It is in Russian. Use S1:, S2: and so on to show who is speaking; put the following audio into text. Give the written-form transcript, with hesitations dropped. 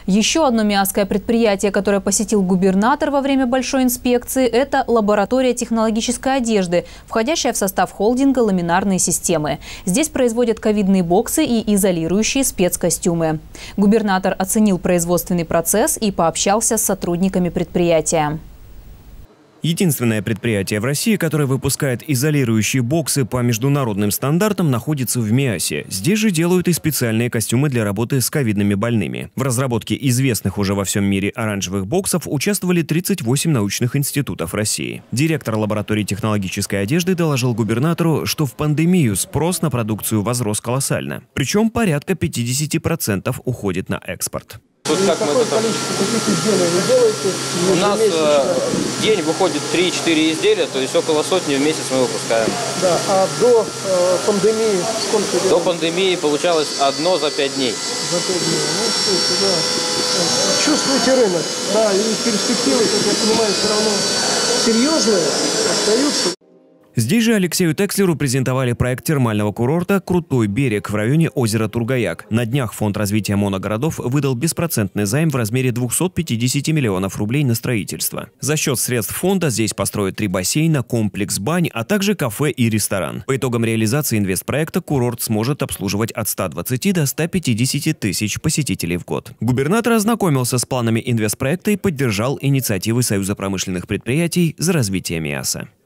S1: Еще одно миасское предприятие, которое посетил губернатор во время большой инспекции, это лаборатория технологической одежды, входящая в состав холдинга «Ламинарные системы». Здесь производят ковидные боксы и изолирующие спецкостюмы. Губернатор оценил производственный процесс и пообщался с сотрудниками предприятия.
S2: Единственное предприятие в России, которое выпускает изолирующие боксы по международным стандартам, находится в Миасе. Здесь же делают и специальные костюмы для работы с ковидными больными. В разработке известных уже во всем мире оранжевых боксов участвовали 38 научных институтов России. Директор лаборатории технологической одежды доложил губернатору, что в пандемию спрос на продукцию возрос колоссально. Причем порядка 50% уходит на экспорт.
S3: Тут как какое количество таких изделий вы делаете? У нас в день выходит 3-4 изделия, то есть около сотни в месяц мы выпускаем.
S4: Да, а до пандемии сколько?
S3: До пандемии получалось одно за 5 дней.
S4: За 5 дней. Ну, слушайте, да. Чувствуете рынок, да, и перспективы, как я понимаю, все равно серьезные остаются.
S2: Здесь же Алексею Текслеру презентовали проект термального курорта «Крутой берег» в районе озера Тургаяк. На днях Фонд развития моногородов выдал беспроцентный займ в размере 250 миллионов рублей на строительство. За счет средств фонда здесь построят 3 бассейна, комплекс бань, а также кафе и ресторан. По итогам реализации инвестпроекта курорт сможет обслуживать от 120 до 150 тысяч посетителей в год. Губернатор ознакомился с планами инвестпроекта и поддержал инициативы Союза промышленных предприятий за развитие Миаса.